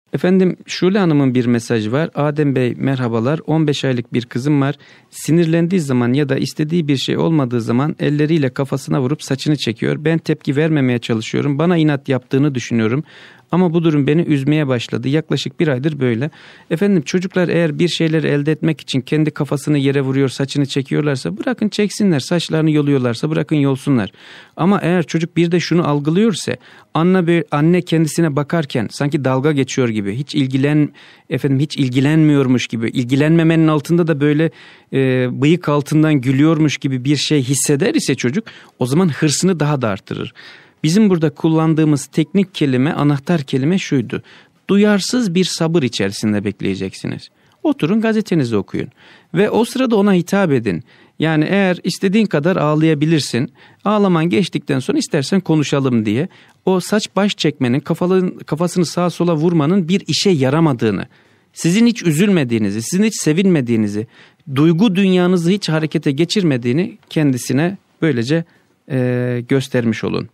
Efendim Şule Hanım'ın bir mesajı var. Adem Bey merhabalar, 15 aylık bir kızım var. Sinirlendiği zaman ya da istediği bir şey olmadığı zaman elleriyle kafasına vurup saçını çekiyor. Ben tepki vermemeye çalışıyorum. Bana inat yaptığını düşünüyorum. Ama bu durum beni üzmeye başladı. Yaklaşık 1 aydır böyle. Efendim çocuklar eğer bir şeyleri elde etmek için kendi kafasını yere vuruyor, saçını çekiyorlarsa bırakın çeksinler. Saçlarını yoluyorlarsa bırakın yolsunlar. Ama eğer çocuk bir de şunu algılıyorsa, anne kendisine bakarken sanki dalga geçiyor gibi, hiç ilgilenmiyormuş gibi, ilgilenmemenin altında da böyle bıyık altından gülüyormuş gibi bir şey hisseder ise çocuk, o zaman hırsını daha da artırır. Bizim burada kullandığımız teknik kelime, anahtar kelime şuydu: duyarsız bir sabır içerisinde bekleyeceksiniz. Oturun, gazetenizi okuyun ve o sırada ona hitap edin. Yani eğer istediğin kadar ağlayabilirsin, ağlaman geçtikten sonra istersen konuşalım diye. O saç baş çekmenin, kafasını sağa sola vurmanın bir işe yaramadığını, sizin hiç üzülmediğinizi, sizin hiç sevinmediğinizi, duygu dünyanızı hiç harekete geçirmediğini kendisine böylece göstermiş olun.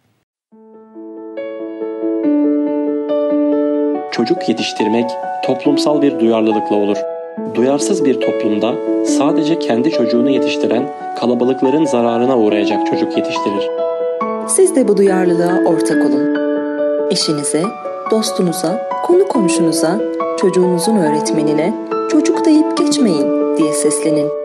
Çocuk yetiştirmek toplumsal bir duyarlılıkla olur. Duyarsız bir toplumda sadece kendi çocuğunu yetiştiren kalabalıkların zararına uğrayacak çocuk yetiştirir. Siz de bu duyarlılığa ortak olun. Eşinize, dostunuza, konu komşunuza, çocuğunuzun öğretmenine çocuk deyip geçmeyin diye seslenin.